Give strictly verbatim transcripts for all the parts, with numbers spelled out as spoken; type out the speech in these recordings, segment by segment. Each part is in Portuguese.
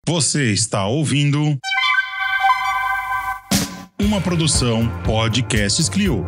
Você está ouvindo uma produção Podcasts Clio.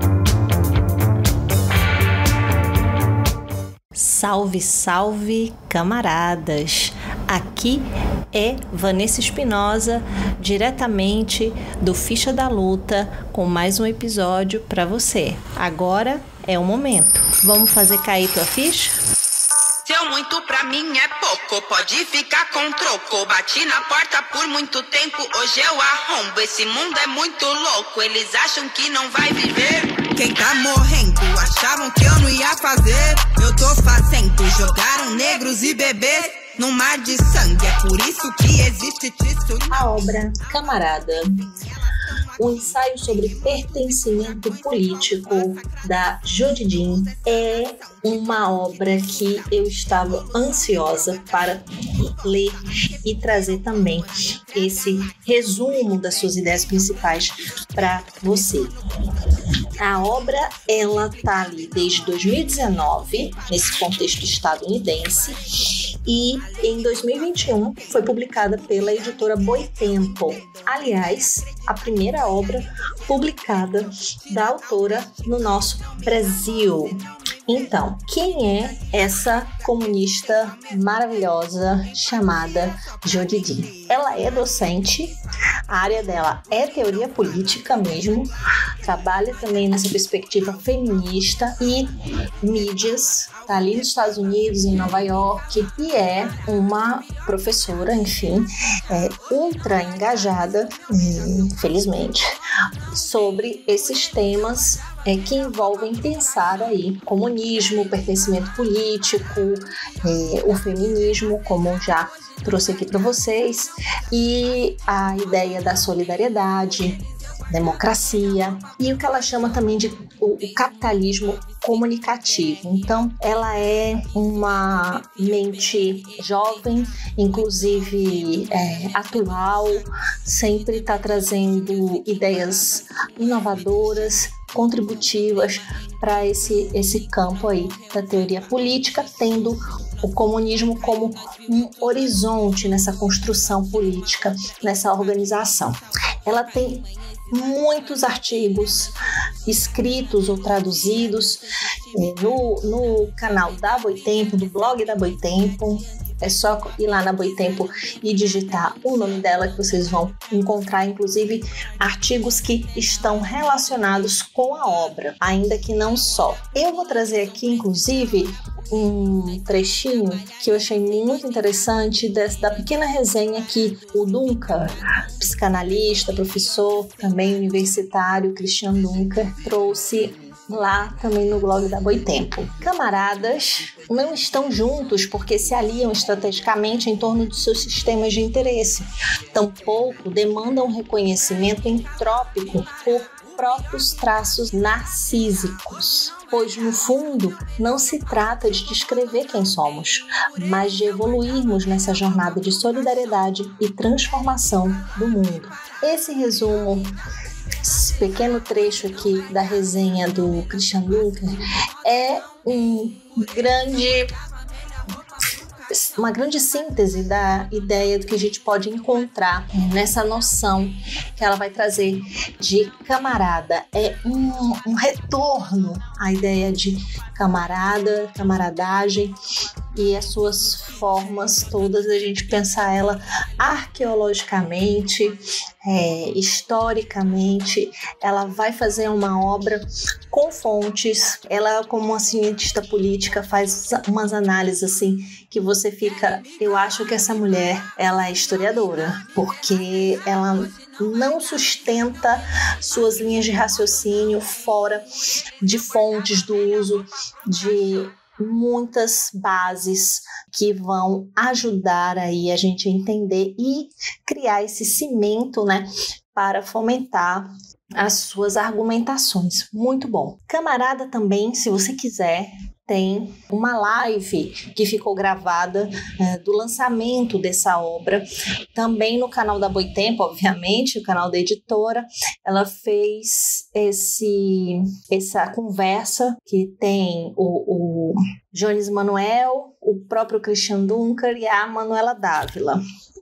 Salve, salve, camaradas! Aqui é Vanessa Espinosa, diretamente do Ficha da Luta, com mais um episódio para você. Agora é o momento. Vamos fazer cair tua ficha? Seu muito pra mim é pouco, pode ficar com troco. Bati na porta por muito tempo, hoje eu arrombo. Esse mundo é muito louco, eles acham que não vai viver. Quem tá morrendo, achavam que eu não ia fazer. Eu tô fazendo, jogaram negros e bebês no mar de sangue, é por isso que existe isso. A obra Camarada, um ensaio sobre pertencimento político da Jodidin, é uma obra que eu estava ansiosa para ler e trazer também esse resumo das suas ideias principais para você. A obra, ela tá ali desde dois mil e dezenove, nesse contexto estadunidense, e em dois mil e vinte e um foi publicada pela editora Boitempo. Aliás, a primeira obra publicada da autora no nosso Brasil. Então, quem é essa comunista maravilhosa chamada Jodidin? Ela é docente, a área dela é teoria política mesmo, trabalha também nessa perspectiva feminista e mídias, tá ali nos Estados Unidos, em Nova York, e é uma professora, enfim, é, ultra engajada, infelizmente, sobre esses temas é, que envolvem pensar aí comunismo, pertencimento político, é, o feminismo, como já trouxe aqui para vocês, e a ideia da solidariedade, democracia e o que ela chama também de o, o capitalismo comunicativo. Então, ela é uma mente jovem, inclusive é, atual, sempre está trazendo ideias inovadoras, contributivas para esse, esse campo aí da teoria política, tendo o comunismo como um horizonte nessa construção política, nessa organização. Ela tem muitos artigos escritos ou traduzidos no, no canal da Boitempo, do blog da Boitempo. É só ir lá na Boitempo e digitar o nome dela que vocês vão encontrar, inclusive, artigos que estão relacionados com a obra, ainda que não só. Eu vou trazer aqui, inclusive, um trechinho que eu achei muito interessante dessa, da pequena resenha que o Dunker, psicanalista, professor, também universitário, Christian Dunker, trouxe lá também no blog da Boitempo. Camaradas não estão juntos porque se aliam estrategicamente em torno de seus sistemas de interesse. Tampouco demandam reconhecimento entrópico por próprios traços narcísicos, pois no fundo não se trata de descrever quem somos, mas de evoluirmos nessa jornada de solidariedade e transformação do mundo. Esse resumo, esse pequeno trecho aqui da resenha do Christian Dunker é um grande, uma grande síntese da ideia do que a gente pode encontrar nessa noção que ela vai trazer de camarada. É um, um retorno à ideia de camarada, camaradagem e as suas formas todas, a gente pensar ela arqueologicamente, é, historicamente. Ela vai fazer uma obra com fontes. Ela, como uma cientista política, faz umas análises assim que você fica, eu acho que essa mulher, ela é historiadora, porque ela não sustenta suas linhas de raciocínio fora de fontes do uso de muitas bases que vão ajudar aí a gente a entender e criar esse cimento, né, para fomentar as suas argumentações. Muito bom. Camarada também, se você quiser, tem uma live que ficou gravada é, do lançamento dessa obra, também no canal da Boitempo, obviamente, o canal da editora. Ela fez esse, essa conversa que tem o, o Jones Manuel, o próprio Christian Dunker e a Manuela Dávila.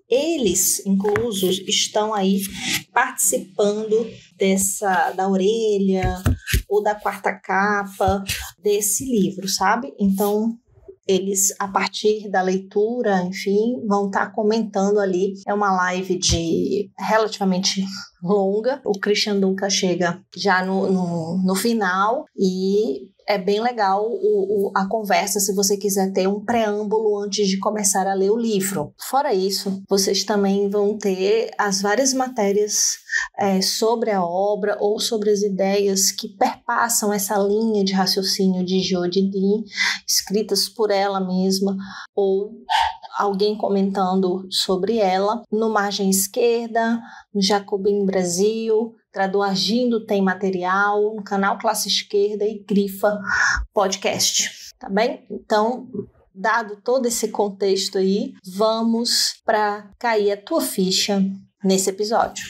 eles, inclusos, estão aí participando dessa, da orelha ou da quarta capa desse livro, sabe? Então, eles, a partir da leitura, enfim, vão estar comentando ali. É uma live de relativamente longa. O Christian Duncan chega já no, no, no final e é bem legal o, o, a conversa se você quiser ter um preâmbulo antes de começar a ler o livro. Fora isso, vocês também vão ter as várias matérias é, sobre a obra ou sobre as ideias que perpassam essa linha de raciocínio de Jodi Dean, escritas por ela mesma ou alguém comentando sobre ela. No Margem Esquerda, no Jacobin Brasil, Traduagindo tem material, no canal Classe Esquerda e Grifa Podcast, tá bem? Então, dado todo esse contexto aí, vamos para cair a tua ficha nesse episódio.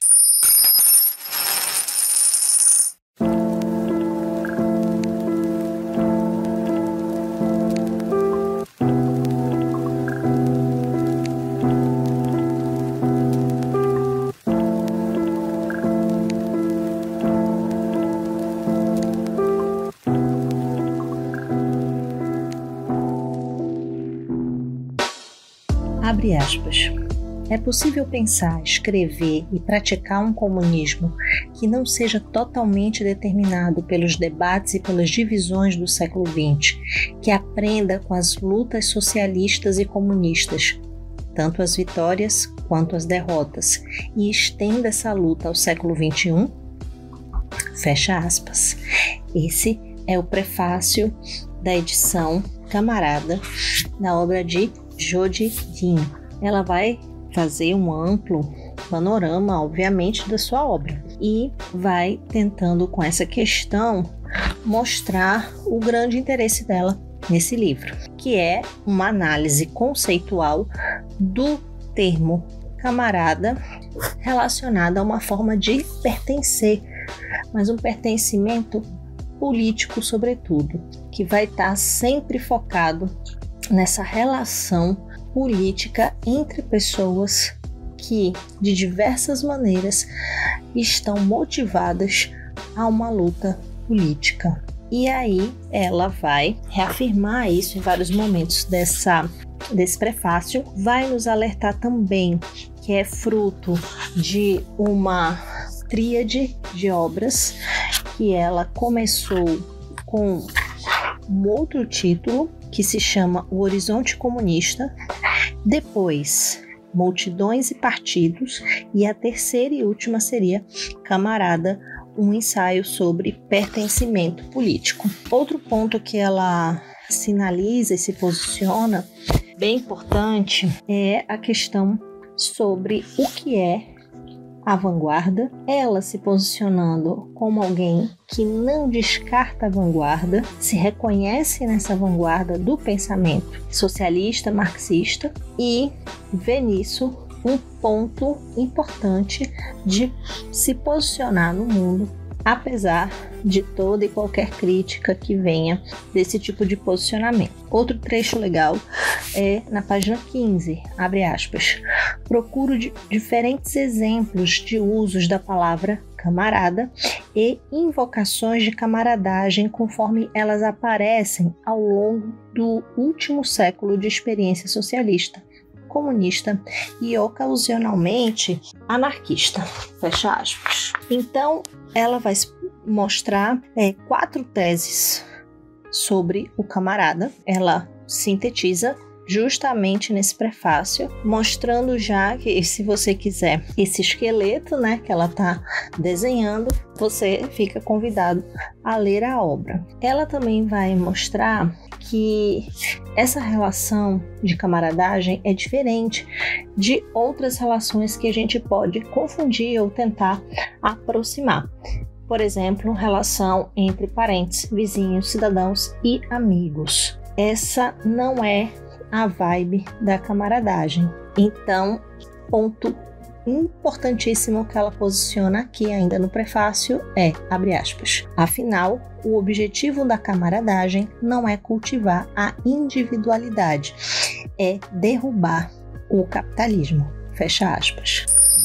Abre aspas. É possível pensar, escrever e praticar um comunismo que não seja totalmente determinado pelos debates e pelas divisões do século vinte, que aprenda com as lutas socialistas e comunistas, tanto as vitórias quanto as derrotas, e estenda essa luta ao século vinte e um? Fecha aspas. Esse é o prefácio da edição Camarada, da obra de Jodi Dean. Ela vai fazer um amplo panorama, obviamente, da sua obra e vai tentando, com essa questão, mostrar o grande interesse dela nesse livro, que é uma análise conceitual do termo camarada relacionada a uma forma de pertencer, mas um pertencimento político, sobretudo, que vai estar sempre focado nessa relação política entre pessoas que, de diversas maneiras, estão motivadas a uma luta política. E aí ela vai reafirmar isso em vários momentos dessa, desse prefácio, vai nos alertar também que é fruto de uma tríade de obras que ela começou com um outro título, que se chama O Horizonte Comunista, depois Multidões e Partidos, e a terceira e última seria Camarada, um ensaio sobre pertencimento político. Outro ponto que ela sinaliza e se posiciona, bem importante, é a questão sobre o que é a vanguarda, ela se posicionando como alguém que não descarta a vanguarda, se reconhece nessa vanguarda do pensamento socialista, marxista, e vê nisso um ponto importante de se posicionar no mundo, apesar de toda e qualquer crítica que venha desse tipo de posicionamento. Outro trecho legal é na página quinze, abre aspas. Procuro de diferentes exemplos de usos da palavra camarada e invocações de camaradagem conforme elas aparecem ao longo do último século de experiência socialista, comunista e ocasionalmente anarquista. Fecha aspas. Então, ela vai mostrar é, quatro teses sobre o camarada. Ela sintetiza justamente nesse prefácio, mostrando já que, se você quiser esse esqueleto, né, que ela está desenhando, você fica convidado a ler a obra. Ela também vai mostrar que essa relação de camaradagem é diferente de outras relações que a gente pode confundir ou tentar aproximar. Por exemplo, relação entre parentes, vizinhos, cidadãos e amigos. Essa não é a vibe da camaradagem. Então, ponto importantíssimo que ela posiciona aqui ainda no prefácio é, abre aspas, afinal, o objetivo da camaradagem não é cultivar a individualidade, é derrubar o capitalismo, fecha aspas.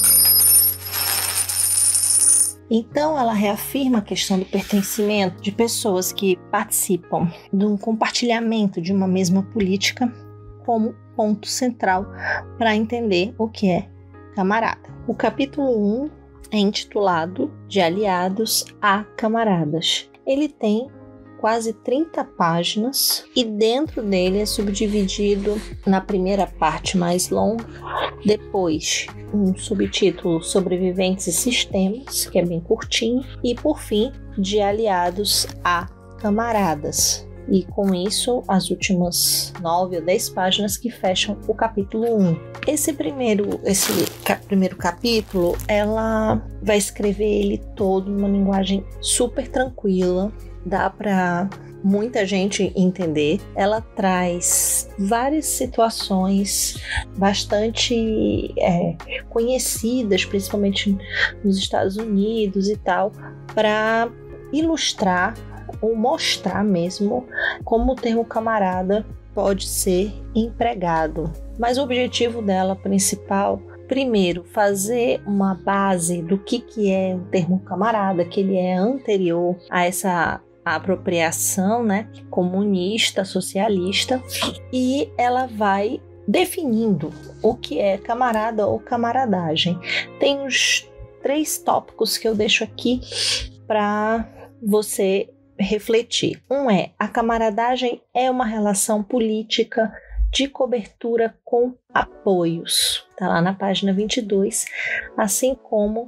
Então, ela reafirma a questão do pertencimento de pessoas que participam de um compartilhamento de uma mesma política como ponto central para entender o que é camarada. O capítulo um é intitulado De Aliados a Camaradas. Ele tem quase trinta páginas e dentro dele é subdividido na primeira parte mais longa, depois um subtítulo Sobreviventes e Sistemas, que é bem curtinho, e por fim, De Aliados a Camaradas. E com isso, as últimas nove ou dez páginas que fecham o capítulo um. Esse primeiro, esse ca- primeiro capítulo, ela vai escrever ele todo em uma linguagem super tranquila, dá para muita gente entender. Ela traz várias situações bastante é, conhecidas, principalmente nos Estados Unidos e tal, para ilustrar ou mostrar mesmo como o termo camarada pode ser empregado. Mas o objetivo dela principal, primeiro, fazer uma base do que, que é o termo camarada, que ele é anterior a essa apropriação, né, comunista, socialista, e ela vai definindo o que é camarada ou camaradagem. Tem os três tópicos que eu deixo aqui para você refletir. Um é: a camaradagem é uma relação política de cobertura com apoios. Está lá na página vinte e dois, assim como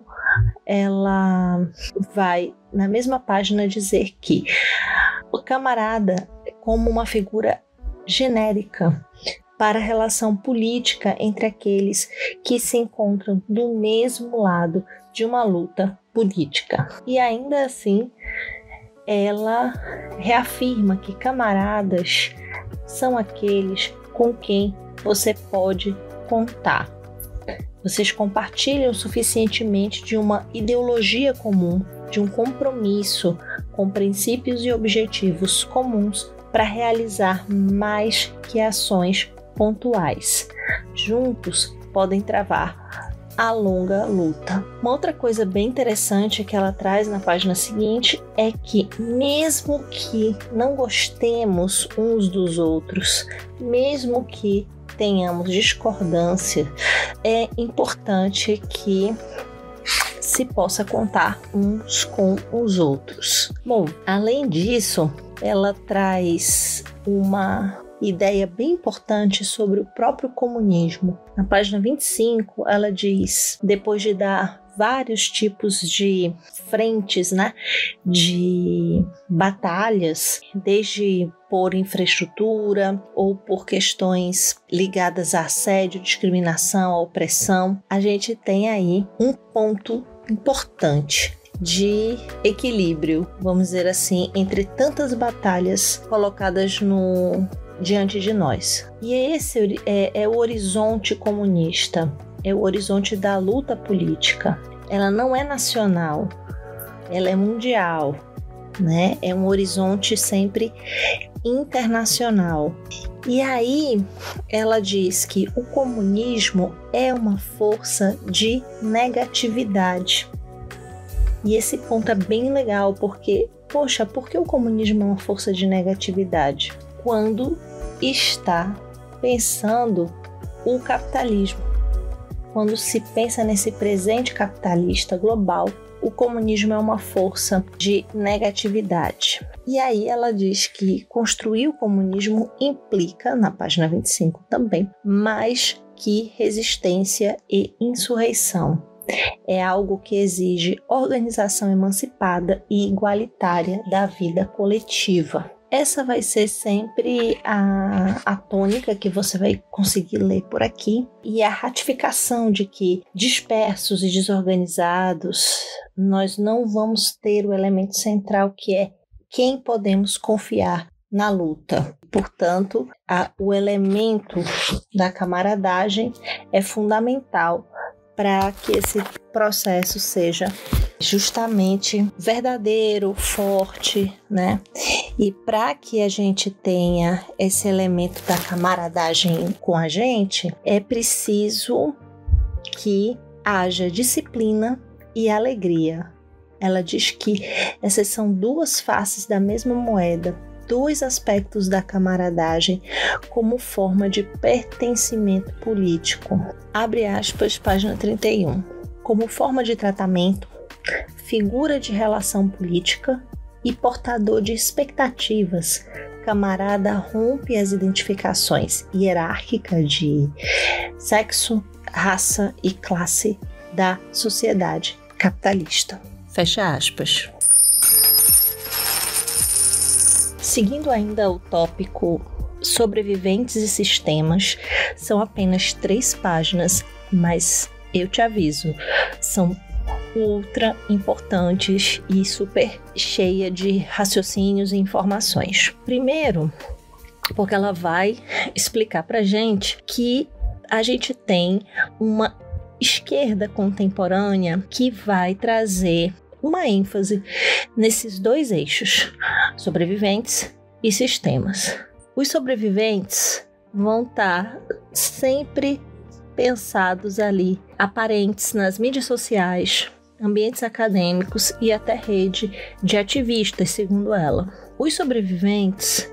ela vai na mesma página dizer que o camarada é como uma figura genérica para a relação política entre aqueles que se encontram do mesmo lado de uma luta política. E ainda assim, ela reafirma que camaradas são aqueles com quem você pode contar. Vocês compartilham suficientemente de uma ideologia comum, de um compromisso com princípios e objetivos comuns para realizar mais que ações pontuais. Juntos podem travar a longa luta. Uma outra coisa bem interessante que ela traz na página seguinte é que, mesmo que não gostemos uns dos outros, mesmo que tenhamos discordância, é importante que se possa contar uns com os outros. Bom, além disso, ela traz uma ideia bem importante sobre o próprio comunismo. Na página vinte e cinco, ela diz, depois de dar vários tipos de frentes, né, de batalhas, desde por infraestrutura ou por questões ligadas a assédio, discriminação, a opressão, a gente tem aí um ponto importante de equilíbrio, vamos dizer assim, entre tantas batalhas colocadas no diante de nós. E esse é, é o horizonte comunista, é o horizonte da luta política. Ela não é nacional, ela é mundial, né? É um horizonte sempre internacional. E aí ela diz que o comunismo é uma força de negatividade. E esse ponto é bem legal, porque, poxa, por que o comunismo é uma força de negatividade? Quando está pensando o capitalismo. Quando se pensa nesse presente capitalista global, o comunismo é uma força de negatividade. E aí ela diz que construir o comunismo implica, na página vinte e cinco também, mais que resistência e insurreição. É algo que exige organização emancipada e igualitária da vida coletiva. Essa vai ser sempre a, a tônica que você vai conseguir ler por aqui, e a ratificação de que, dispersos e desorganizados, nós não vamos ter o elemento central, que é quem podemos confiar na luta. Portanto, a, o elemento da camaradagem é fundamental para que esse processo seja justamente verdadeiro, forte, né? E para que a gente tenha esse elemento da camaradagem com a gente, é preciso que haja disciplina e alegria. Ela diz que essas são duas faces da mesma moeda, dois aspectos da camaradagem como forma de pertencimento político. Abre aspas, página trinta e um. Como forma de tratamento, figura de relação política e portador de expectativas, camarada rompe as identificações hierárquicas de sexo, raça e classe da sociedade capitalista. Fecha aspas. Seguindo ainda o tópico sobreviventes e sistemas, são apenas três páginas, mas eu te aviso, são ultra importantes e super cheia de raciocínios e informações. Primeiro, porque ela vai explicar pra gente que a gente tem uma esquerda contemporânea que vai trazer uma ênfase nesses dois eixos, sobreviventes e sistemas. Os sobreviventes vão estar sempre pensados ali, aparentes nas mídias sociais, ambientes acadêmicos e até rede de ativistas, segundo ela. Os sobreviventes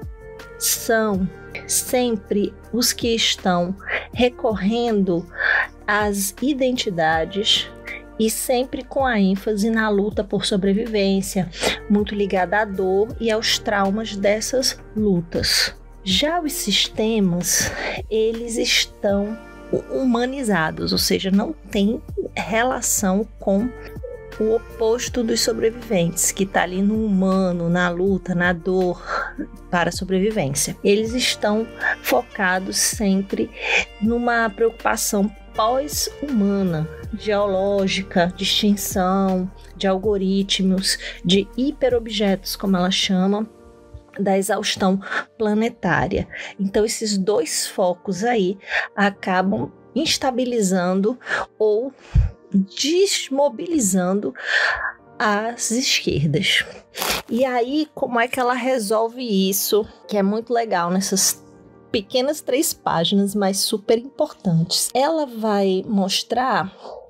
são sempre os que estão recorrendo às identidades e sempre com a ênfase na luta por sobrevivência, muito ligada à dor e aos traumas dessas lutas. Já os sistemas, eles estão humanizados, ou seja, não tem relação com o oposto dos sobreviventes, que está ali no humano, na luta, na dor para a sobrevivência. Eles estão focados sempre numa preocupação pós-humana, geológica, de extinção, de algoritmos, de hiperobjetos, como ela chama, da exaustão planetária. Então, esses dois focos aí acabam instabilizando ou desmobilizando as esquerdas. E aí, como é que ela resolve isso? Que é muito legal nessas pequenas três páginas, mas super importantes. Ela vai mostrar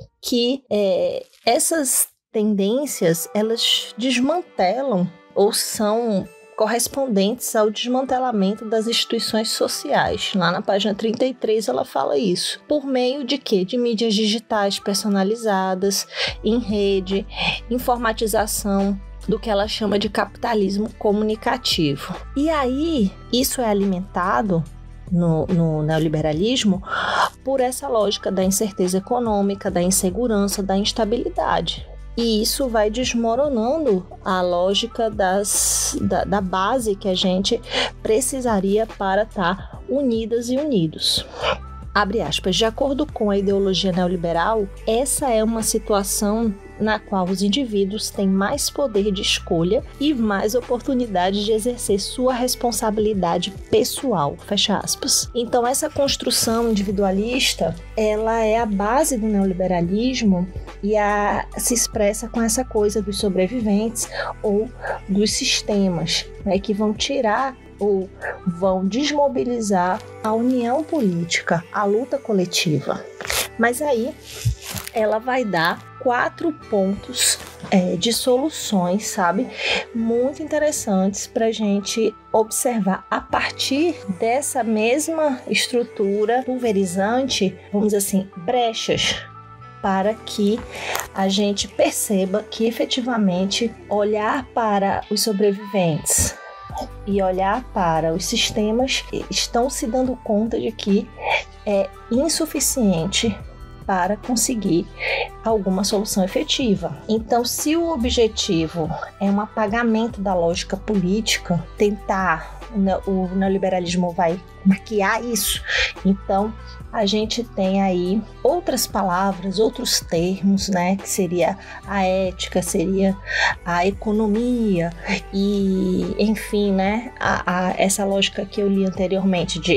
que é, essas tendências, elas desmantelam ou são correspondentes ao desmantelamento das instituições sociais. Lá na página trinta e três ela fala isso. Por meio de quê? De mídias digitais personalizadas, em rede, informatização, do que ela chama de capitalismo comunicativo. E aí, isso é alimentado no, no neoliberalismo por essa lógica da incerteza econômica, da insegurança, da instabilidade. E isso vai desmoronando a lógica das, da, da base que a gente precisaria para estar unidas e unidos. Abre aspas, de acordo com a ideologia neoliberal, essa é uma situação na qual os indivíduos têm mais poder de escolha e mais oportunidade de exercer sua responsabilidade pessoal, fecha aspas. Então, essa construção individualista, ela é a base do neoliberalismo e a, se expressa com essa coisa dos sobreviventes ou dos sistemas, né, que vão tirar ou vão desmobilizar a união política, a luta coletiva. Mas aí ela vai dar quatro pontos é, de soluções, sabe? Muito interessantes para a gente observar a partir dessa mesma estrutura pulverizante, vamos dizer assim, brechas, para que a gente perceba que efetivamente olhar para os sobreviventes e olhar para os sistemas estão se dando conta de que é insuficiente para conseguir alguma solução efetiva. Então, se o objetivo é um apagamento da lógica política, tentar, o neoliberalismo vai maquiar isso, então a gente tem aí outras palavras, outros termos, né, que seria a ética, seria a economia e, enfim, né, a, a, essa lógica que eu li anteriormente de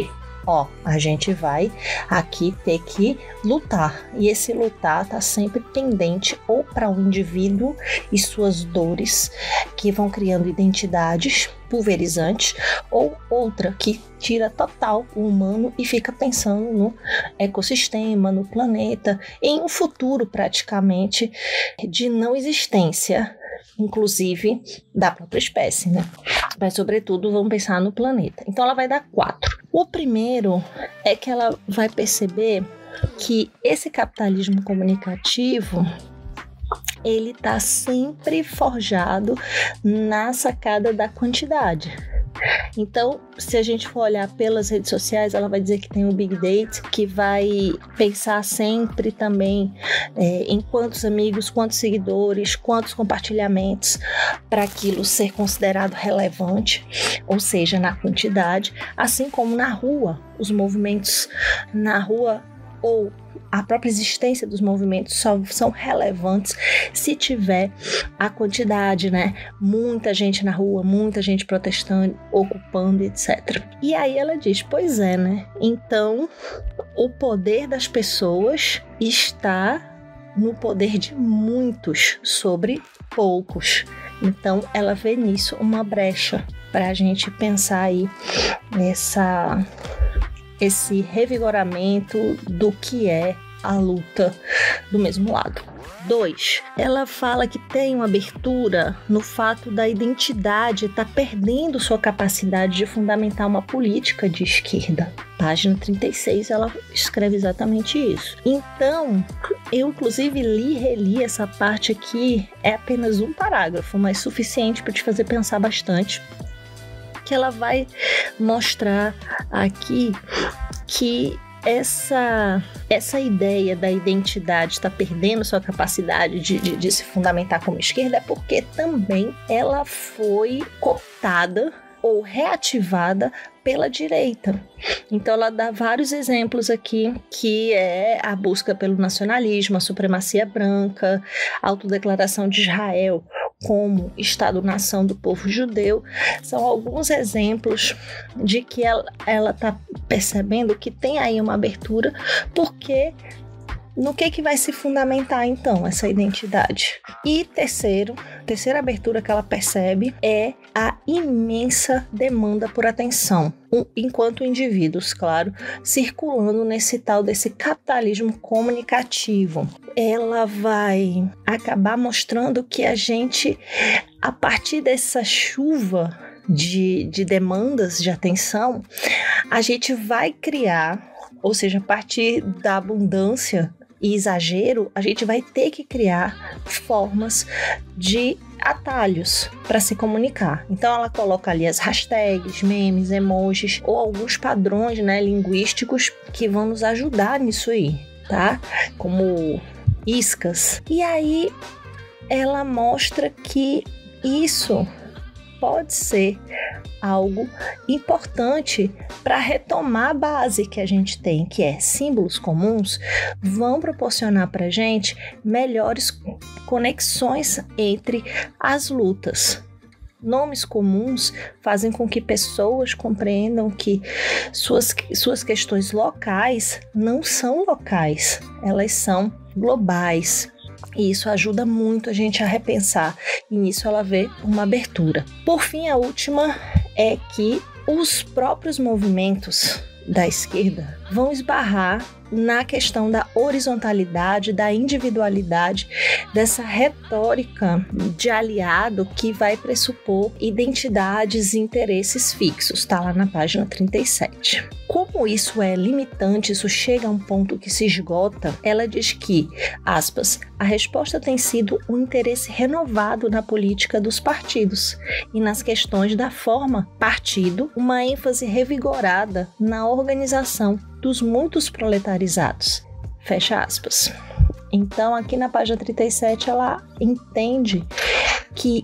ó, a gente vai aqui ter que lutar. E esse lutar está sempre pendente ou para o indivíduo e suas dores, que vão criando identidades pulverizantes, ou outra que tira total o humano e fica pensando no ecossistema, no planeta, em um futuro praticamente de não existência, inclusive da própria espécie, né? Mas sobretudo vamos pensar no planeta. Então ela vai dar quatro. O primeiro é que ela vai perceber que esse capitalismo comunicativo, ele está sempre forjado na sacada da quantidade. Então, se a gente for olhar pelas redes sociais, ela vai dizer que tem o Big Data, que vai pensar sempre também é, em quantos amigos, quantos seguidores, quantos compartilhamentos, para aquilo ser considerado relevante, ou seja, na quantidade, assim como na rua, os movimentos na rua ou a própria existência dos movimentos só são relevantes se tiver a quantidade, né? Muita gente na rua, muita gente protestando, ocupando, etcétera. E aí ela diz, pois é, né? Então, o poder das pessoas está no poder de muitos sobre poucos. Então, ela vê nisso uma brecha para a gente pensar aí nessa... esse revigoramento do que é a luta do mesmo lado. Dois, ela fala que tem uma abertura no fato da identidade estar tá perdendo sua capacidade de fundamentar uma política de esquerda. Página trinta e seis, ela escreve exatamente isso. Então, eu inclusive li e reli essa parte aqui, é apenas um parágrafo, mas suficiente para te fazer pensar bastante, que ela vai mostrar aqui que essa, essa ideia da identidade está perdendo sua capacidade de, de, de se fundamentar como esquerda é porque também ela foi cooptada ou reativada pela direita. Então ela dá vários exemplos aqui, que é a busca pelo nacionalismo, a supremacia branca, a autodeclaração de Israel como Estado-nação do povo judeu. São alguns exemplos de que ela está percebendo que tem aí uma abertura, porque no que que vai se fundamentar então essa identidade? E terceiro, terceira abertura que ela percebe é a imensa demanda por atenção, enquanto indivíduos, claro, circulando nesse tal desse capitalismo comunicativo. Ela vai acabar mostrando que a gente, a partir dessa chuva de, de demandas de atenção, a gente vai criar, ou seja, a partir da abundância e exagero, a gente vai ter que criar formas de atalhos para se comunicar. Então ela coloca ali as hashtags, memes, emojis ou alguns padrões, né, linguísticos que vão nos ajudar nisso aí, tá? Como iscas. E aí ela mostra que isso pode ser algo importante para retomar a base que a gente tem, que é símbolos comuns, vão proporcionar para a gente melhores conexões entre as lutas. Nomes comuns fazem com que pessoas compreendam que suas, suas questões locais não são locais, elas são globais. E isso ajuda muito a gente a repensar, e nisso ela vê uma abertura. Por fim, a última é que os próprios movimentos da esquerda vão esbarrar na questão da horizontalidade, da individualidade, dessa retórica de aliado que vai pressupor identidades e interesses fixos, está lá na página trinta e sete. Como isso é limitante, isso chega a um ponto que se esgota, ela diz que, aspas, a resposta tem sido um interesse renovado na política dos partidos e nas questões da forma partido, uma ênfase revigorada na organização dos muitos proletarizados. Fecha aspas. Então, aqui na página trinta e sete, ela entende que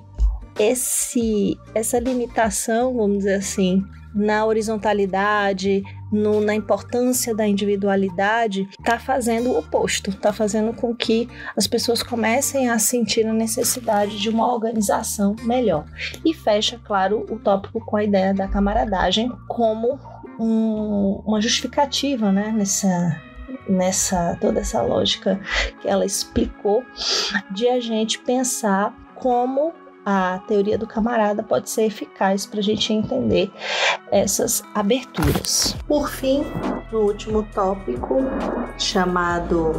esse, essa limitação, vamos dizer assim, na horizontalidade, no, na importância da individualidade, está fazendo o oposto, está fazendo com que as pessoas comecem a sentir a necessidade de uma organização melhor. E fecha, claro, o tópico com a ideia da camaradagem como um, uma justificativa, né, nessa, nessa toda essa lógica que ela explicou, de a gente pensar como a teoria do camarada pode ser eficaz para a gente entender essas aberturas. Por fim, no último tópico, chamado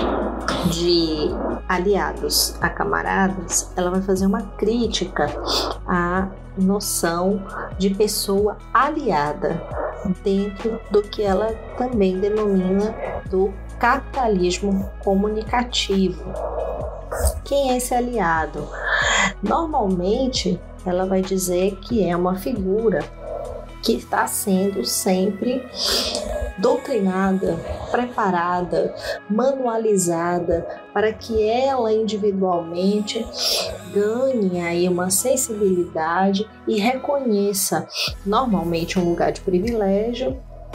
de aliados a camaradas, ela vai fazer uma crítica à noção de pessoa aliada dentro do que ela também denomina do capitalismo comunicativo. Quem é esse aliado? Normalmente, ela vai dizer que é uma figura que está sendo sempre doutrinada, preparada, manualizada para que ela individualmente ganhe aí uma sensibilidade e reconheça normalmente um lugar de privilégio,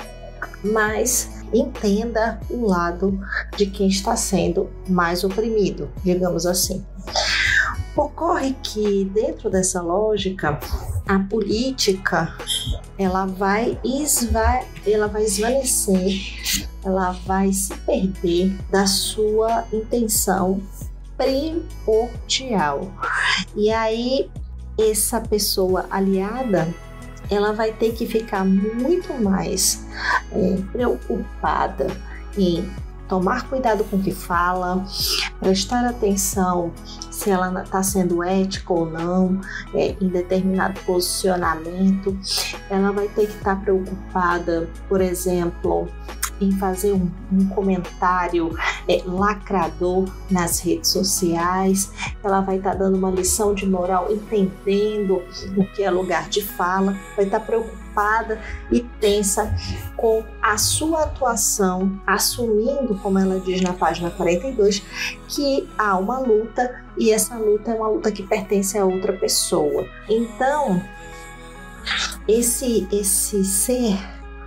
mas entenda o lado de quem está sendo mais oprimido, digamos assim. Ocorre que dentro dessa lógica, a política ela vai, esva, ela vai esvanecer, ela vai se perder da sua intenção primordial. E aí, essa pessoa aliada, ela vai ter que ficar muito mais é, preocupada em tomar cuidado com o que fala, prestar atenção se ela está sendo ética ou não é, em determinado posicionamento. Ela vai ter que estar preocupada, por exemplo, em fazer um, um comentário é, lacrador nas redes sociais. Ela vai estar dando uma lição de moral, entendendo o que é lugar de fala, vai estar preocupada e tensa com a sua atuação, assumindo, como ela diz na página quarenta e dois, que há uma luta e essa luta é uma luta que pertence a outra pessoa. Então, esse, esse ser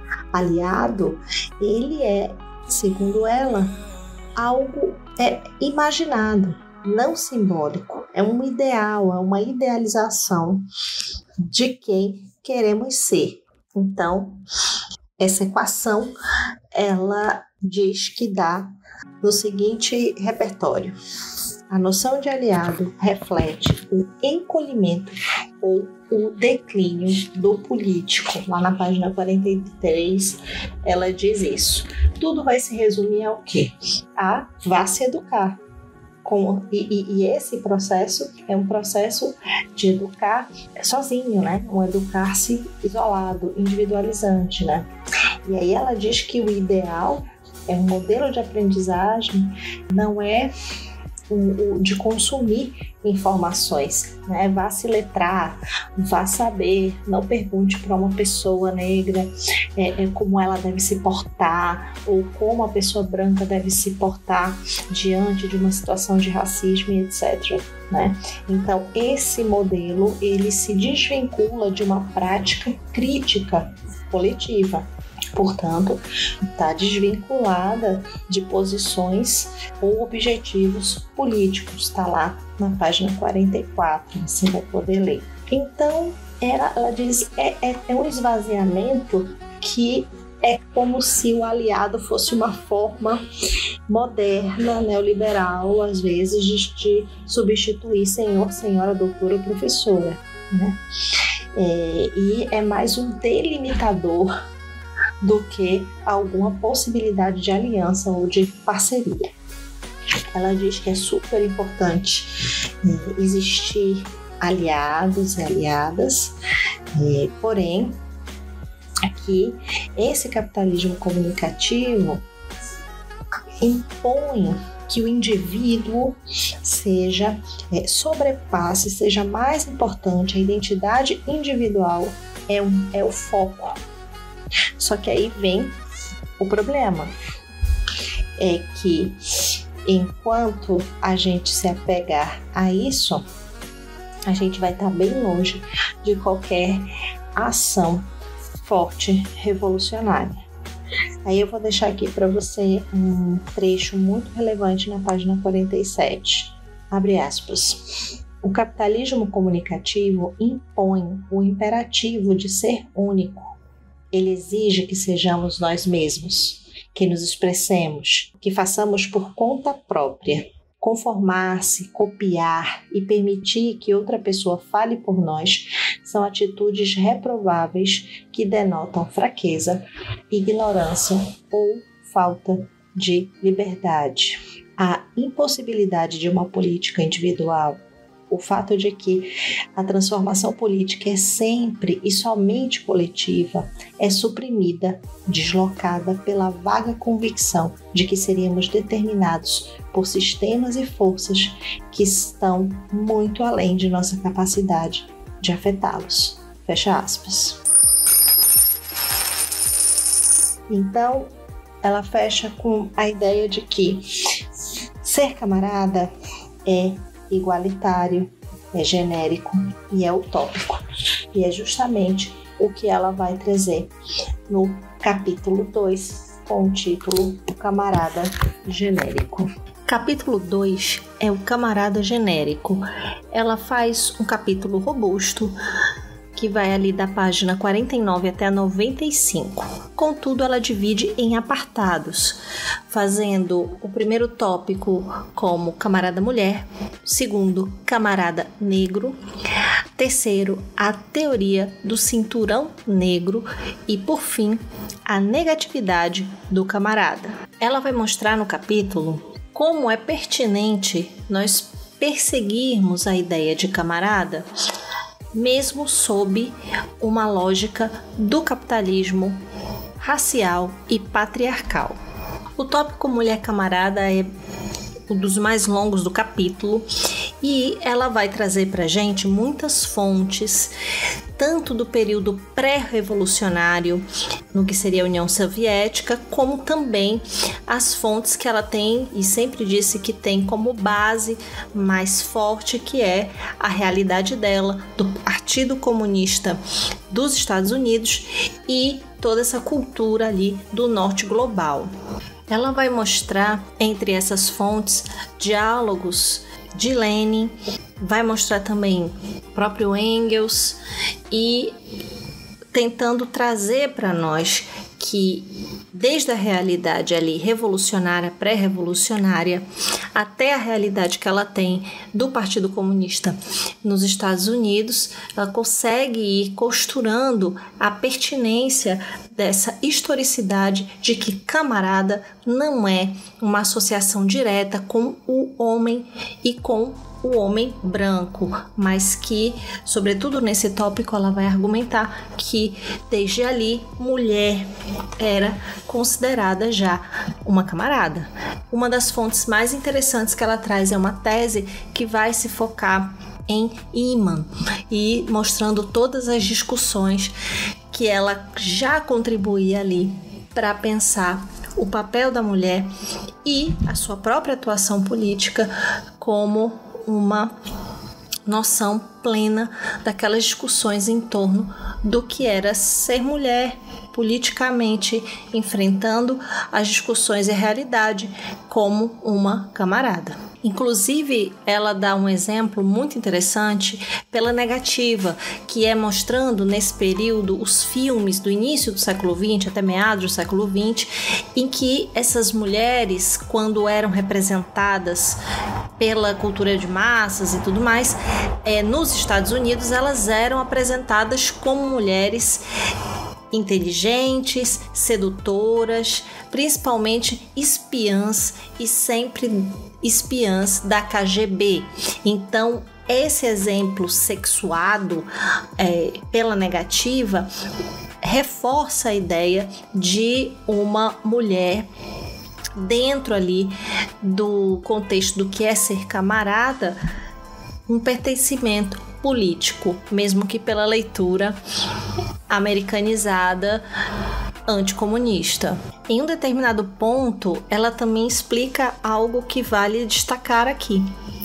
aliado, ele é, segundo ela, algo é, imaginado, não simbólico. É um ideal, é uma idealização de quem queremos ser. Então, essa equação, ela diz que dá no seguinte repertório. A noção de aliado reflete o encolhimento ou o declínio do político. Lá na página quarenta e três, ela diz isso. Tudo vai se resumir ao quê? A vá se educar. Com, e, e, e esse processo é um processo de educar sozinho, né? Um educar-se isolado, individualizante, né? E aí ela diz que o ideal é um modelo de aprendizagem, não é o, o de consumir informações, né? Vá se letrar, vá saber, não pergunte para uma pessoa negra é, é, como ela deve se portar ou como a pessoa branca deve se portar diante de uma situação de racismo e etcétera, né? Então, esse modelo, ele se desvincula de uma prática crítica coletiva. Portanto, está desvinculada de posições ou objetivos políticos. Está lá na página quarenta e quatro, você vai poder ler. Então, ela, ela diz é, é, é um esvaziamento que é como se o aliado fosse uma forma moderna, neoliberal, às vezes, de, de substituir senhor, senhora, doutora ou professora, né? É, e é mais um delimitador do que alguma possibilidade de aliança ou de parceria. Ela diz que é super importante é, existir aliados e aliadas, é, porém, aqui, esse capitalismo comunicativo impõe que o indivíduo seja, é, sobrepasse, seja mais importante, a identidade individual é, um, é o foco. Só que aí vem o problema, é que enquanto a gente se apegar a isso, a gente vai estar bem longe de qualquer ação forte, revolucionária. Aí eu vou deixar aqui para você um trecho muito relevante na página quarenta e sete. Abre aspas. O capitalismo comunicativo impõe o imperativo de ser único. ele exige que sejamos nós mesmos, que nos expressemos, que façamos por conta própria. Conformar-se, copiar e permitir que outra pessoa fale por nós são atitudes reprováveis que denotam fraqueza, ignorância ou falta de liberdade. A impossibilidade de uma política individual, o fato de que a transformação política é sempre e somente coletiva, é suprimida, deslocada pela vaga convicção de que seríamos determinados por sistemas e forças que estão muito além de nossa capacidade de afetá-los. Fecha aspas. Então, ela fecha com a ideia de que ser camarada é igualitário, é genérico e é utópico. E é justamente o que ela vai trazer no capítulo dois, com o título O Camarada Genérico. Capítulo dois é o Camarada Genérico. Ela faz um capítulo robusto, que vai ali da página quarenta e nove até a noventa e cinco. Contudo, ela divide em apartados, fazendo o primeiro tópico como camarada mulher, segundo, camarada negro, terceiro, a teoria do cinturão negro e, por fim, a negatividade do camarada. Ela vai mostrar no capítulo como é pertinente nós perseguirmos a ideia de camarada, mesmo sob uma lógica do capitalismo racial e patriarcal. O tópico mulher camarada é um dos mais longos do capítulo e ela vai trazer para a gente muitas fontes, tanto do período pré-revolucionário, no que seria a União Soviética, como também as fontes que ela tem e sempre disse que tem como base mais forte, que é a realidade dela, do Partido Comunista dos Estados Unidos e toda essa cultura ali do norte global. Ela vai mostrar, entre essas fontes, diálogos de Lenin, vai mostrar também o próprio Engels e tentando trazer para nós que desde a realidade ali revolucionária, pré-revolucionária, até a realidade que ela tem do Partido Comunista nos Estados Unidos, ela consegue ir costurando a pertinência dessa historicidade de que camarada não é uma associação direta com o homem e com o homem branco, mas que, sobretudo nesse tópico, ela vai argumentar que desde ali mulher era considerada já uma camarada. Uma das fontes mais interessantes que ela traz é uma tese que vai se focar em Iman e mostrando todas as discussões que ela já contribuía ali para pensar o papel da mulher e a sua própria atuação política como uma noção plena daquelas discussões em torno do que era ser mulher politicamente, enfrentando as discussões e a realidade como uma camarada. Inclusive, ela dá um exemplo muito interessante pela negativa, que é mostrando nesse período os filmes do início do século vinte até meados do século vinte, em que essas mulheres, quando eram representadas pela cultura de massas e tudo mais, é, nos Estados Unidos elas eram apresentadas como mulheres inteligentes, sedutoras, principalmente espiãs e sempre espiãs da K G B. Então, esse exemplo sexuado é, pela negativa reforça a ideia de uma mulher dentro ali do contexto do que é ser camarada, um pertencimento político, mesmo que pela leitura americanizada anticomunista. Em um determinado ponto, ela também explica algo que vale destacar aqui.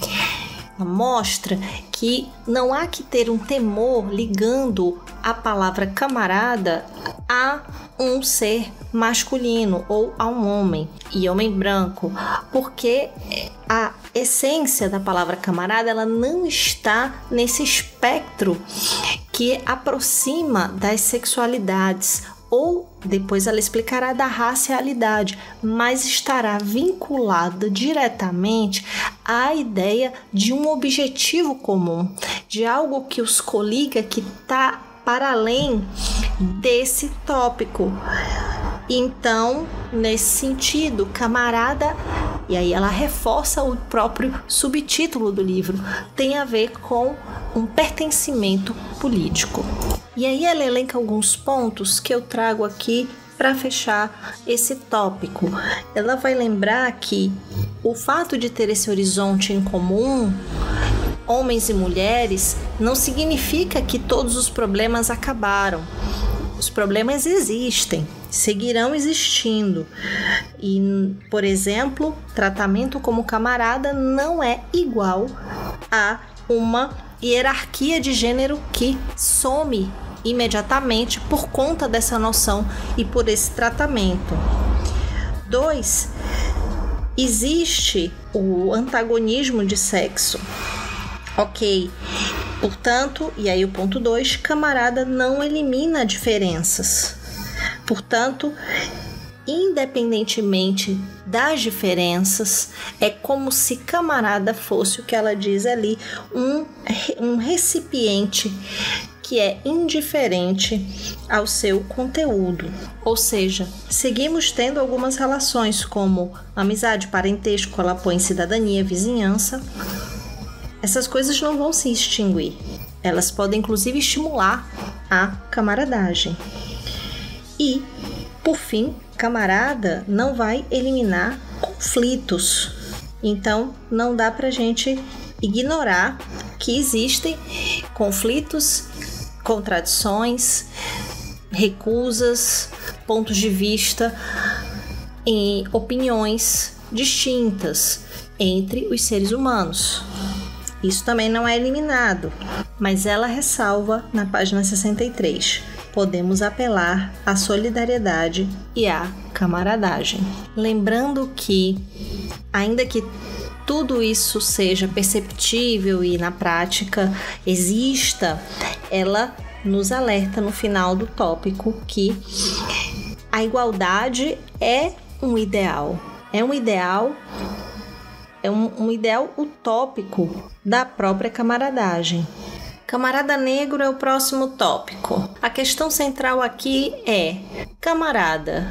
Ela mostra que não há que ter um temor ligando a palavra camarada a um ser masculino ou a um homem, e homem branco, porque a essência da palavra camarada ela não está nesse espectro que aproxima das sexualidades ou depois ela explicará da racialidade, mas estará vinculada diretamente à ideia de um objetivo comum, de algo que os coliga, que está para além desse tópico. Então, nesse sentido, camarada, e aí ela reforça o próprio subtítulo do livro, tem a ver com um pertencimento político. E aí ela elenca alguns pontos que eu trago aqui para fechar esse tópico. Ela vai lembrar que o fato de ter esse horizonte em comum, homens e mulheres, não significa que todos os problemas acabaram. Os problemas existem, seguirão existindo. E, por exemplo, tratamento como camarada não é igual a uma hierarquia de gênero que some imediatamente por conta dessa noção e por esse tratamento. Dois, existe o antagonismo de sexo. Ok, portanto, e aí o ponto dois, camarada não elimina diferenças. Portanto, independentemente das diferenças, é como se camarada fosse o que ela diz ali, um, um recipiente que é indiferente ao seu conteúdo. Ou seja, seguimos tendo algumas relações como amizade, parentesco, ela põe cidadania, vizinhança. Essas coisas não vão se extinguir. Elas podem, inclusive, estimular a camaradagem. E, por fim, camarada não vai eliminar conflitos. Então, não dá pra gente ignorar que existem conflitos, contradições, recusas, pontos de vista e opiniões distintas entre os seres humanos. Isso também não é eliminado, mas ela ressalva na página sessenta e três. Podemos apelar à solidariedade e à camaradagem. Lembrando que, ainda que tudo isso seja perceptível e na prática exista, ela nos alerta no final do tópico que a igualdade é um ideal, é um ideal É um, um ideal utópico da própria camaradagem. Camarada negro é o próximo tópico. A questão central aqui é: camarada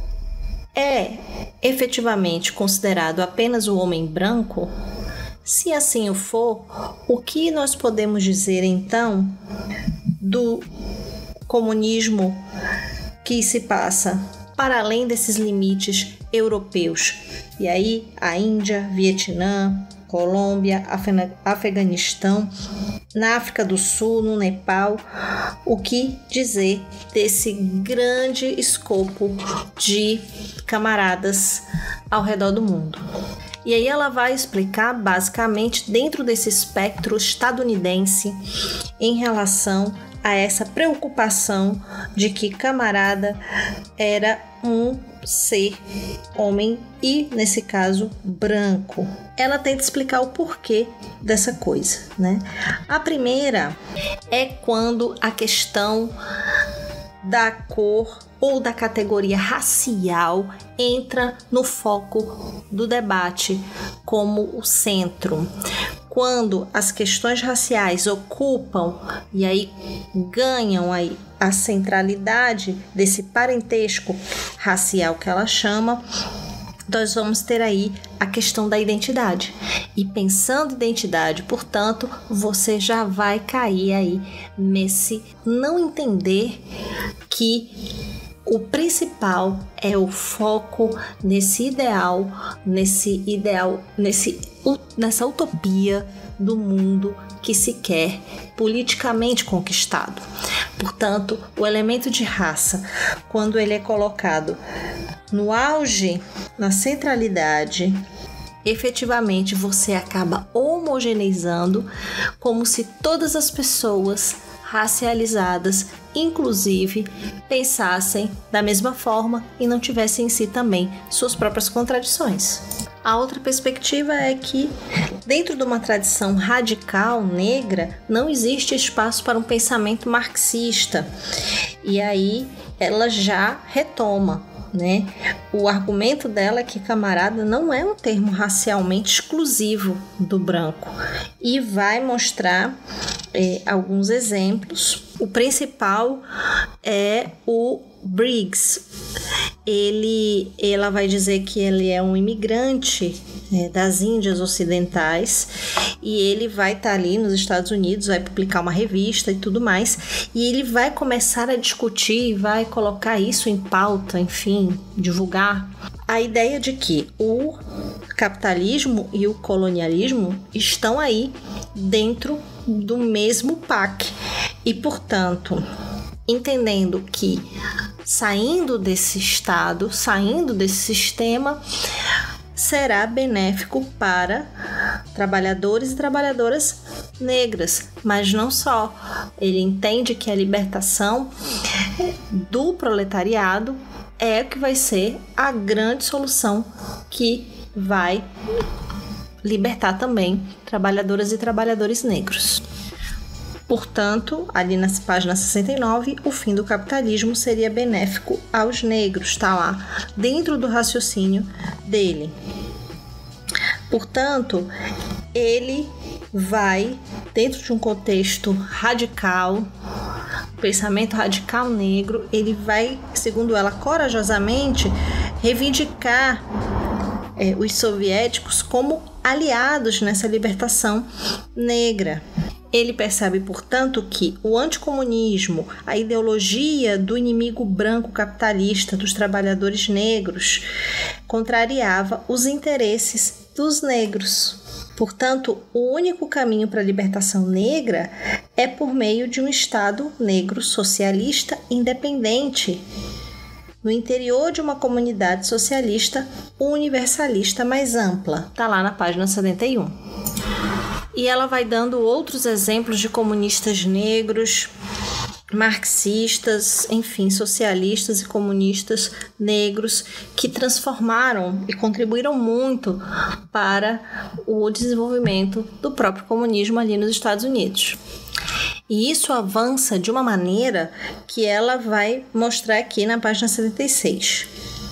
é efetivamente considerado apenas o homem branco? Se assim o for, o que nós podemos dizer então do comunismo que se passa para além desses limites europeus? E aí, a Índia, Vietnã, Colômbia, Afeganistão, na África do Sul, no Nepal, o que dizer desse grande escopo de camaradas ao redor do mundo? E aí ela vai explicar basicamente dentro desse espectro estadunidense em relação a essa preocupação de que camarada era um ser homem e, nesse caso, branco. Ela tenta explicar o porquê dessa coisa, né? A primeira é quando a questão da cor ou da categoria racial entra no foco do debate como o centro. Quando as questões raciais ocupam e aí ganham aí a centralidade desse parentesco racial que ela chama, nós vamos ter aí a questão da identidade. E pensando em identidade, portanto, você já vai cair aí nesse não entender que o principal é o foco nesse ideal, nesse ideal, nesse, nessa utopia do mundo que se quer politicamente conquistado. Portanto, o elemento de raça, quando ele é colocado no auge, na centralidade, efetivamente você acaba homogeneizando como se todas as pessoas racializadas, inclusive, pensassem da mesma forma e não tivessem em si também suas próprias contradições. A outra perspectiva é que, dentro de uma tradição radical negra, não existe espaço para um pensamento marxista. E aí ela já retoma, né? O argumento dela é que camarada não é um termo racialmente exclusivo do branco e vai mostrar é, alguns exemplos. O principal é o Briggs. Ele, ela vai dizer que ele é um imigrante é, das Índias Ocidentais e ele vai estar tá ali nos Estados Unidos, vai publicar uma revista e tudo mais, e ele vai começar a discutir, vai colocar isso em pauta, enfim, divulgar a ideia de que o capitalismo e o colonialismo estão aí dentro do mesmo P A C e, portanto, entendendo que saindo desse estado, saindo desse sistema, será benéfico para trabalhadores e trabalhadoras negras, mas não só. Ele entende que a libertação do proletariado é o que vai ser a grande solução que vai libertar também trabalhadoras e trabalhadores negros. Portanto, ali na página sessenta e nove, o fim do capitalismo seria benéfico aos negros, está lá, dentro do raciocínio dele. Portanto, ele vai, dentro de um contexto radical, pensamento radical negro, ele vai, segundo ela, corajosamente reivindicar é, os soviéticos como aliados nessa libertação negra. Ele percebe, portanto, que o anticomunismo, a ideologia do inimigo branco capitalista dos trabalhadores negros, contrariava os interesses dos negros. Portanto, o único caminho para a libertação negra é por meio de um Estado negro socialista independente, no interior de uma comunidade socialista universalista mais ampla. Está lá na página setenta e um. E ela vai dando outros exemplos de comunistas negros, marxistas, enfim, socialistas e comunistas negros que transformaram e contribuíram muito para o desenvolvimento do próprio comunismo ali nos Estados Unidos. E isso avança de uma maneira que ela vai mostrar aqui na página setenta e seis.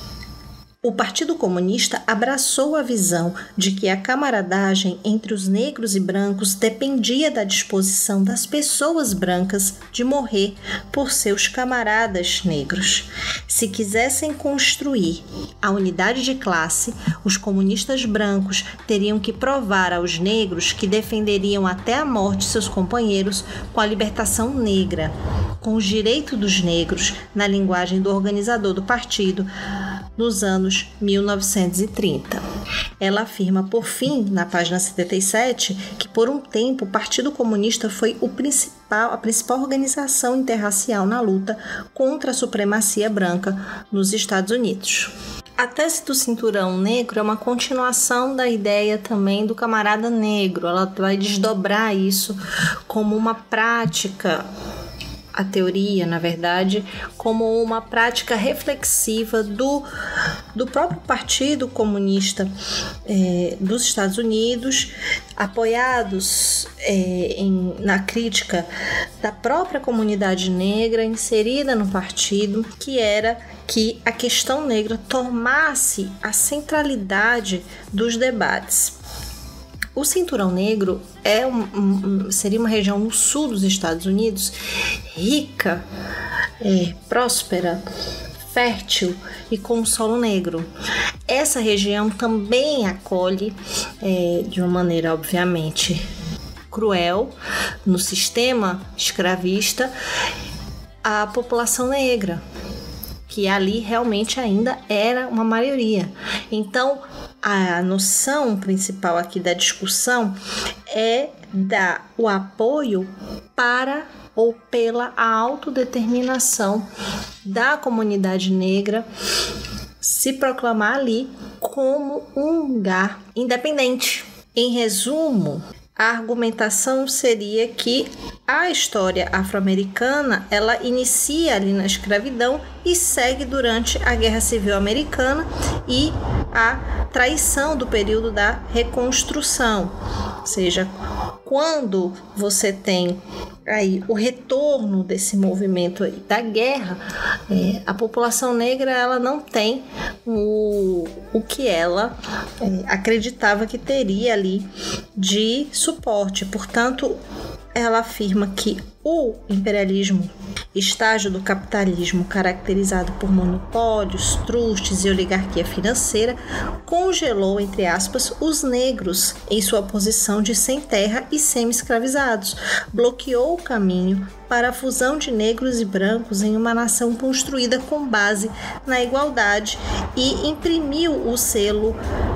O Partido Comunista abraçou a visão de que a camaradagem entre os negros e brancos dependia da disposição das pessoas brancas de morrer por seus camaradas negros. Se quisessem construir a unidade de classe, os comunistas brancos teriam que provar aos negros que defenderiam até a morte seus companheiros com a libertação negra, com os direitos dos negros, na linguagem do organizador do partido, nos anos mil novecentos e trinta. Ela afirma, por fim, na página setenta e sete, que por um tempo o Partido Comunista foi o principal, a principal organização interracial na luta contra a supremacia branca nos Estados Unidos. A tese do cinturão negro é uma continuação da ideia também do camarada negro. Ela vai desdobrar isso como uma prática, a teoria, na verdade, como uma prática reflexiva do, do próprio Partido Comunista eh, dos Estados Unidos, apoiados eh, em, na crítica da própria comunidade negra inserida no partido, que era que a questão negra tomasse a centralidade dos debates. O Cinturão Negro é um, um, seria uma região no sul dos Estados Unidos rica, é, próspera, fértil e com solo negro. Essa região também acolhe, é, de uma maneira obviamente cruel, no sistema escravista, a população negra, que ali realmente ainda era uma maioria. Então, a noção principal aqui da discussão é dar o apoio para ou pela autodeterminação da comunidade negra se proclamar ali como um lugar independente. Em resumo, a argumentação seria que a história afro-americana ela inicia ali na escravidão e segue durante a Guerra Civil Americana e a traição do período da reconstrução, seja, quando você tem aí o retorno desse movimento aí da guerra, é, a população negra ela não tem o, o que ela é, acreditava que teria ali de suporte. Portanto, ela afirma que o imperialismo, estágio do capitalismo caracterizado por monopólios, trustes e oligarquia financeira, congelou, entre aspas, os negros em sua posição de sem terra e semi-escravizados, bloqueou o caminho para a fusão de negros e brancos em uma nação construída com base na igualdade e imprimiu o selo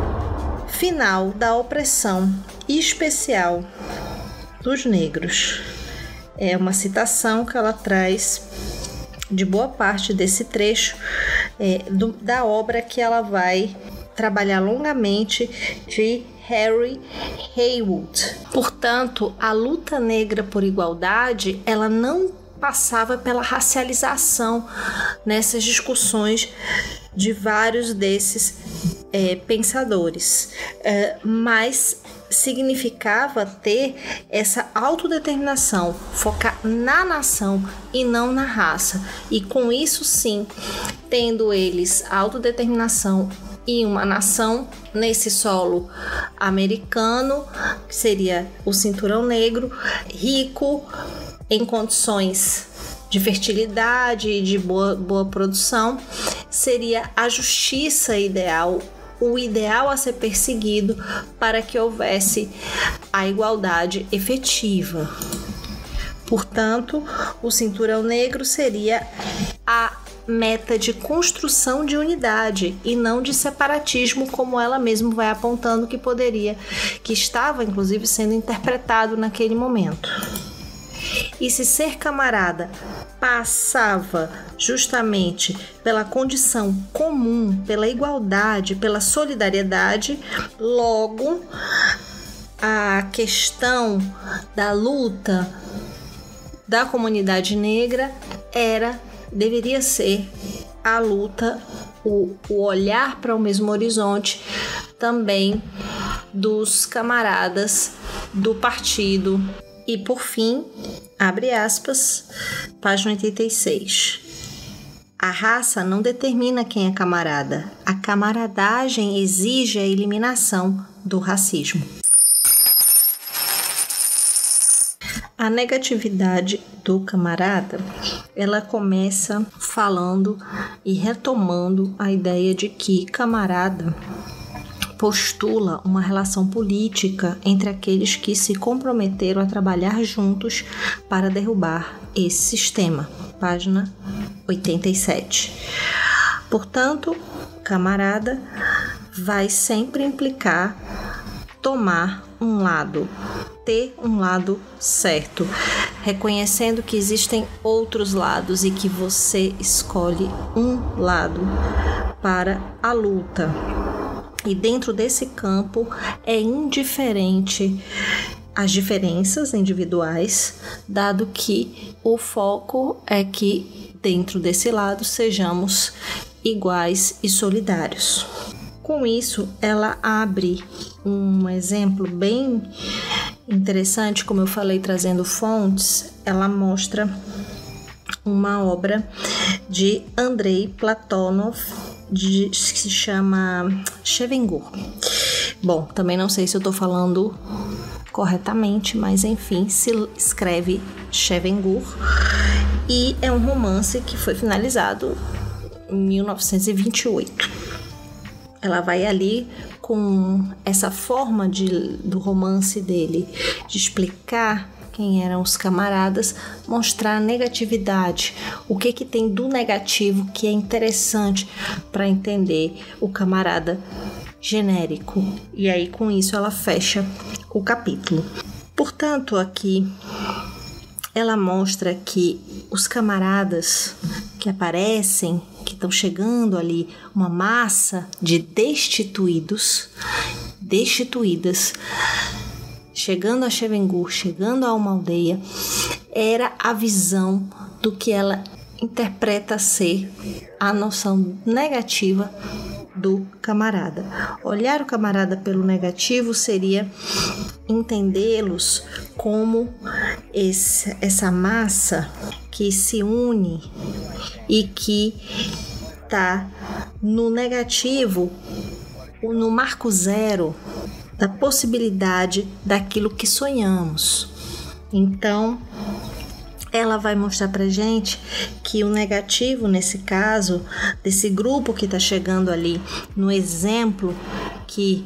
final da opressão especial dos negros. É uma citação que ela traz de boa parte desse trecho é, do, da obra que ela vai trabalhar longamente de Harry Haywood. Portanto, a luta negra por igualdade, ela não passava pela racialização nessas discussões de vários desses é, pensadores, é, mas significava ter essa autodeterminação, focar na nação e não na raça. E com isso, sim, tendo eles a autodeterminação e uma nação nesse solo americano, que seria o cinturão negro, rico, em condições de fertilidade e de boa, boa produção, seria a justiça ideal, o ideal a ser perseguido para que houvesse a igualdade efetiva. Portanto, o cinturão negro seria a meta de construção de unidade e não de separatismo, como ela mesma vai apontando que poderia, que estava inclusive sendo interpretado naquele momento. E se ser camarada passava justamente pela condição comum, pela igualdade, pela solidariedade, logo a questão da luta da comunidade negra era, deveria ser a luta, o, o olhar para o mesmo horizonte também dos camaradas do partido. E por fim, abre aspas, página oitenta e seis. A raça não determina quem é camarada. A camaradagem exige a eliminação do racismo. A negatividade do camarada, ela começa falando e retomando a ideia de que camarada postula uma relação política entre aqueles que se comprometeram a trabalhar juntos para derrubar esse sistema. Página oitenta e sete. Portanto, camarada vai sempre implicar tomar um lado, ter um lado certo, reconhecendo que existem outros lados e que você escolhe um lado para a luta. E dentro desse campo é indiferente as diferenças individuais, dado que o foco é que dentro desse lado sejamos iguais e solidários. Com isso, ela abre um exemplo bem interessante, como eu falei, trazendo fontes. Ela mostra uma obra de Andrei Platonov, de, que se chama Chevengur. Bom, também não sei se eu estou falando corretamente, mas enfim, se escreve Chevengur, e é um romance que foi finalizado em mil novecentos e vinte e oito. Ela vai ali com essa forma de, do romance dele, de explicar quem eram os camaradas, mostrar a negatividade, o que que tem do negativo que é interessante para entender o camarada genérico. E aí com isso ela fecha o capítulo. Portanto, aqui ela mostra que os camaradas que aparecem, que estão chegando ali, uma massa de destituídos, destituídas, chegando a Chevengur, chegando a uma aldeia, era a visão do que ela interpreta ser a noção negativa do camarada. Olhar o camarada pelo negativo seria entendê-los como esse, essa massa que se une e que está no negativo, no marco zero da possibilidade daquilo que sonhamos. Então, ela vai mostrar pra gente que o negativo, nesse caso, desse grupo que está chegando ali, no exemplo que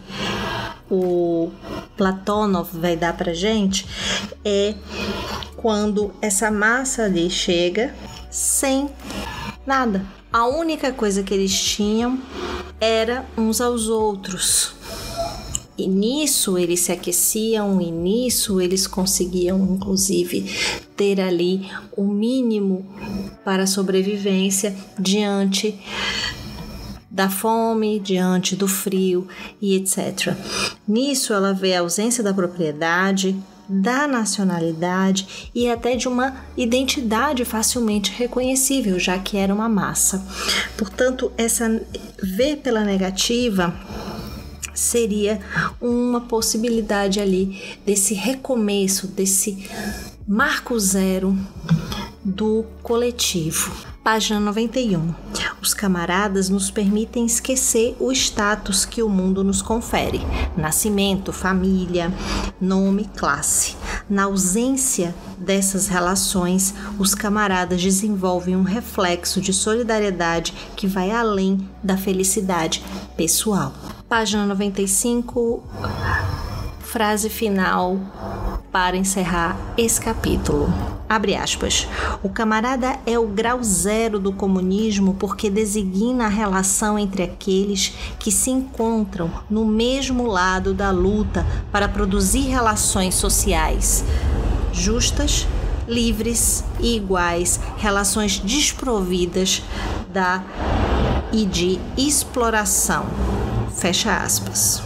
o Platonov vai dar pra gente, é quando essa massa ali chega sem nada. A única coisa que eles tinham era uns aos outros. E nisso eles se aqueciam, e nisso eles conseguiam, inclusive, ter ali o mínimo para a sobrevivência diante da fome, diante do frio e etcétera. Nisso ela vê a ausência da propriedade, da nacionalidade e até de uma identidade facilmente reconhecível, já que era uma massa. Portanto, essa ver pela negativa seria uma possibilidade ali desse recomeço, desse marco zero do coletivo. Página noventa e um. Os camaradas nos permitem esquecer o status que o mundo nos confere: nascimento, família, nome, classe. Na ausência dessas relações, os camaradas desenvolvem um reflexo de solidariedade que vai além da felicidade pessoal. Página noventa e cinco, frase final para encerrar esse capítulo. Abre aspas. O camarada é o grau zero do comunismo porque designa a relação entre aqueles que se encontram no mesmo lado da luta para produzir relações sociais justas, livres e iguais, relações desprovidas da e de exploração. Fecha aspas.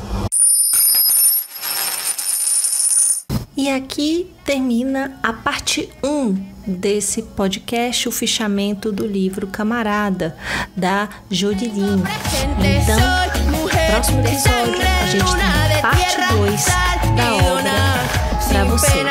E aqui termina a parte um desse podcast, o fichamento do livro Camarada, da Jodilin. Então, no próximo episódio, a gente tem a parte dois da obra para você.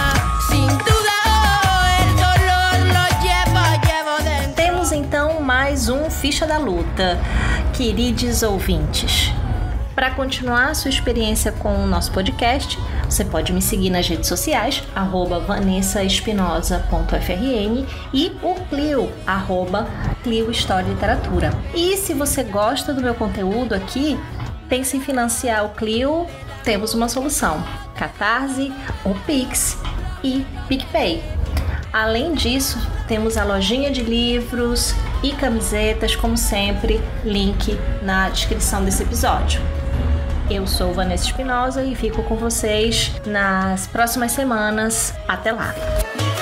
Temos então mais um Ficha da Luta, queridos ouvintes. Para continuar a sua experiência com o nosso podcast, você pode me seguir nas redes sociais, arroba vanessa espinosa ponto f r n, e o Clio, arroba Clio História e Literatura. E se você gosta do meu conteúdo aqui, pense em financiar o Clio, temos uma solução: Catarse, o Pix e PicPay. Além disso, temos a lojinha de livros e camisetas, como sempre, link na descrição desse episódio. Eu sou Vanessa Espinosa e fico com vocês nas próximas semanas. Até lá!